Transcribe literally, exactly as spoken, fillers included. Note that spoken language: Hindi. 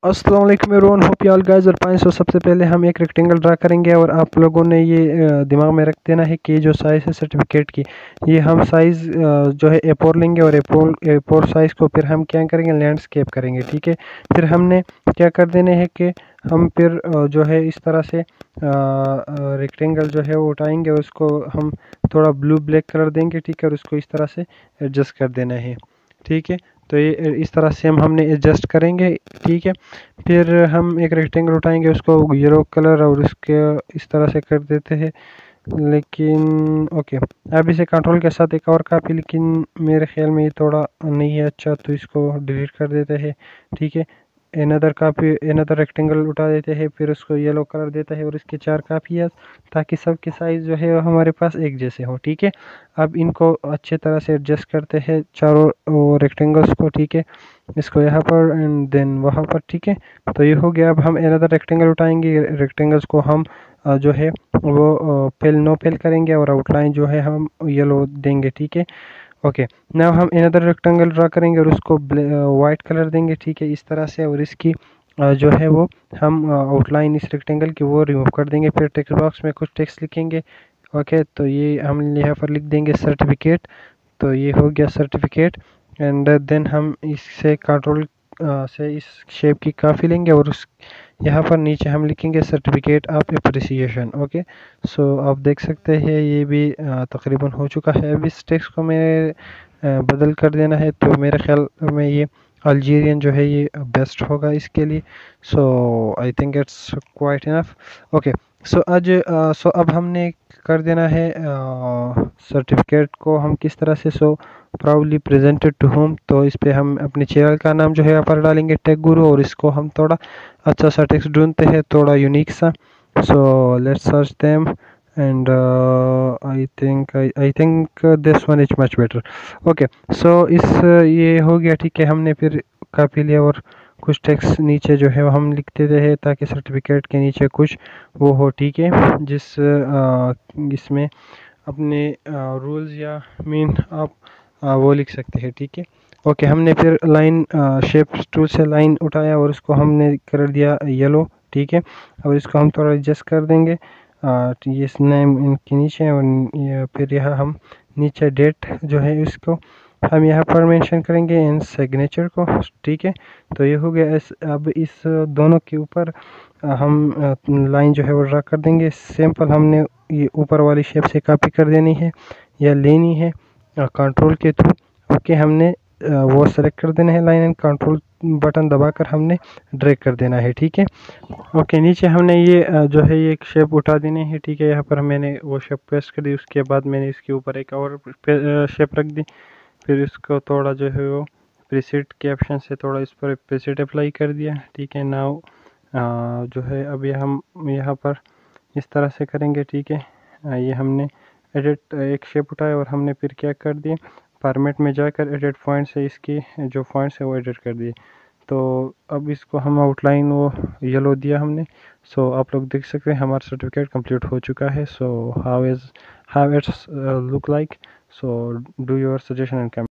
अस्सलाम वालेकुम everyone, hope you all guys are fine. So सबसे पहले हम एक रेक्टेंगल ड्रा करेंगे और आप लोगों ने ये अ, दिमाग में रख देना है कि जो साइज़ है सर्टिफिकेट की, ये हम साइज़ जो है ए फोर लेंगे और A four A four size को फिर हम क्या करेंगे, लैंडस्केप करेंगे। ठीक है, फिर हमने क्या कर देने हैं कि हम फिर अ, जो है इस तरह से रेक्टेंगल जो है वो उठाएंगे और उसको हम थोड़ा ब्लू ब्लैक कलर देंगे। ठीक है, और उसको इस तरह से एडजस्ट कर देना है। ठीक है, तो ये इस तरह से हम हमने एडजस्ट करेंगे। ठीक है, फिर हम एक रेक्टेंगल उठाएंगे, उसको येलो कलर और उसके इस तरह से कर देते हैं। लेकिन ओके, अब इसे कंट्रोल के साथ एक और कापी, लेकिन मेरे ख्याल में ये थोड़ा नहीं है अच्छा, तो इसको डिलीट कर देते हैं। ठीक है, एनदर कापी एनदर रेक्टेंगल उठा देते हैं, फिर उसको येलो कलर देता है और इसके चार कापियाँ, ताकि सबके साइज़ जो है हमारे पास एक जैसे हो। ठीक है, अब इनको अच्छे तरह से एडजस्ट करते हैं चारों रेक्टेंगल्स को। ठीक है, इसको यहाँ पर एंड देन वहाँ पर। ठीक है, तो ये हो गया। अब हम अनदर रेक्टेंगल उठाएंगे, रेक्टेंगल्स को हम जो है वो पेल नो पेल करेंगे और आउटलाइन जो है हम येलो देंगे। ठीक है, ओके, नाउ हम अनदर रेक्टेंगल ड्रा करेंगे और उसको वाइट कलर देंगे। ठीक है, इस तरह से, और इसकी जो है वो हम आउटलाइन इस रेक्टेंगल की वो रिमूव कर देंगे। फिर टेक्स्ट बॉक्स में कुछ टेक्स्ट लिखेंगे। ओके, तो ये हम यहाँ पर लिख देंगे सर्टिफिकेट। तो ये हो गया सर्टिफिकेट, एंड देन हम इससे कंट्रोल से इस शेप की काफ़ी लेंगे और उस यहाँ पर नीचे हम लिखेंगे certificate of appreciation. Okay, so आप देख सकते हैं ये भी तकरीबन हो चुका है। अब इस टेक्स्ट को मैं बदल कर देना है, तो मेरे ख्याल में ये अल्जीरियन जो है ये बेस्ट होगा इसके लिए। So I think it's quite enough. Okay, so आज सो अब हमने कर देना है सर्टिफिकेट uh, को हम किस तरह से so proudly presented to home. तो इस पे हम अपने चैनल का नाम जो है यहाँ पर डालेंगे, टेक गुरु, और इसको हम थोड़ा अच्छा सा टेक्स्ट ढूंढते हैं, थोड़ा यूनिक सा। So let's search them and I think I think this one is much better. Okay, so इस uh, ये हो गया। ठीक है, हमने फिर कापी लिया और कुछ टेक्स्ट नीचे जो है वो हम लिख देते हैं, ताकि सर्टिफिकेट के नीचे कुछ वो हो। ठीक है, जिस आ, इसमें अपने रूल्स या मीन आप आ, वो लिख सकते हैं। ठीक है, ओके, हमने फिर लाइन शेप टूल से लाइन उठाया और उसको हमने कर दिया येलो। ठीक है, और इसको हम थोड़ा एडजस्ट कर देंगे। आ, ये नेम इनके नीचे, और फिर यहाँ हम नीचे डेट जो है इसको हम यहाँ पर मेंशन करेंगे इन सिग्नेचर को। ठीक है, तो ये हो गया। इस अब इस दोनों के ऊपर हम लाइन जो है वो ड्रा कर देंगे। सिंपल हमने ये ऊपर वाली शेप से कॉपी कर देनी है या लेनी है कंट्रोल के थ्रू। ओके, हमने वो सेलेक्ट कर देना है लाइन, एंड कंट्रोल बटन दबाकर हमने ड्रैग कर देना है। ठीक है, ओके, नीचे हमने ये जो है ये एक शेप उठा देनी है। ठीक है, यहाँ पर मैंने वो शेप पेस्ट कर दी, उसके बाद मैंने इसके ऊपर एक और शेप रख दी। फिर इसको थोड़ा जो है वो प्रीसेट के ऑप्शन से थोड़ा इस पर प्रीसेट अप्लाई कर दिया। ठीक है, नाउ जो है अभी हम यहाँ पर इस तरह से करेंगे। ठीक है, ये हमने एडिट एक शेप उठाया और हमने फिर क्या कर दिए, फॉर्मेट में जाकर एडिट पॉइंट से इसकी जो पॉइंट्स है वो एडिट कर दिए। तो अब इसको हम आउटलाइन वो येलो दिया हमने। सो आप लोग देख सकते हैं हमारा सर्टिफिकेट कंप्लीट हो चुका है। So how is how it's look like. So do your suggestion and